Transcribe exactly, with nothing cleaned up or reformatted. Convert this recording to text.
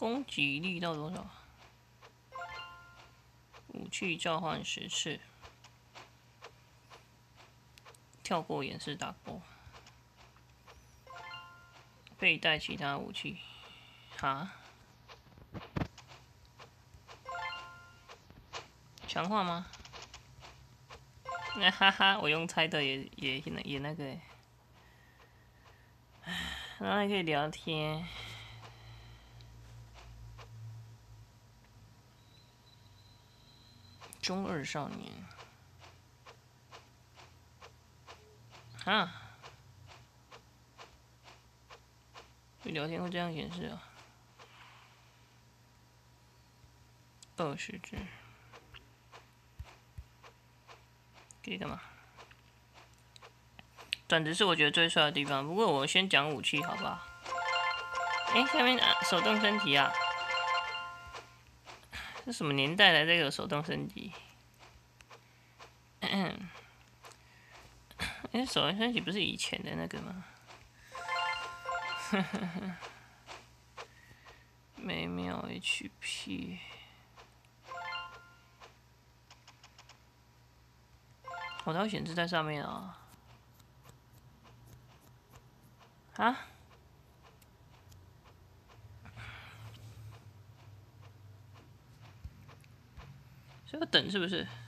攻击力到多少？武器召唤十次，跳过演示打勾，佩戴其他武器。哈？强化吗？那、哈哈，我用猜的也也也那个、欸，然后还可以聊天。中二少年。啊？聊天会这样显示啊？二十只。可以干嘛？转职是我觉得最帅的地方，不过我先讲武器好不好？哎、欸，下面、啊、手动升级啊？是什么年代的这个手动升级？哎、欸，手动升级不是以前的那个吗？每秒 H P。哦，它会显示在上面啊。啊？这个等是不是？